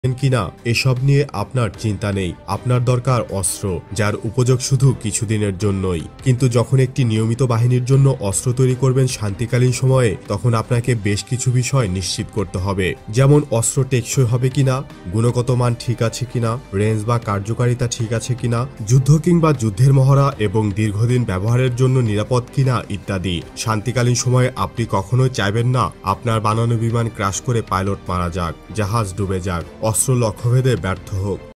কিনা এসব নিয়ে আপনার চিন্তা নেই। আপনার দরকার অস্ত্র যার উপযোগ শুধু কিছুদিনের জন্যই। কিন্তু যখন একটি নিয়মিত বাহিনীর জন্য অস্ত্র তৈরি করবেন শান্তিকালীন সময়ে, তখন আপনাকে বেশ কিছু বিষয় নিশ্চিত করতে হবে। যেমন অস্ত্র টেকসই হবে কিনা, গুণগত মান ঠিক আছে কিনা, রেঞ্জ বা কার্যকারিতা ঠিক আছে কিনা, যুদ্ধ কিংবা যুদ্ধের মহড়া এবং দীর্ঘদিন ব্যবহারের জন্য নিরাপদ কিনা ইত্যাদি। শান্তিকালীন সময়ে আপনি কখনোই চাইবেন না আপনার বানানো বিমান ক্র্যাশ করে পাইলট মারা যাক, জাহাজ ডুবে যাক, অস্ত্র লক্ষ্যভেদে ব্যর্থ হোক।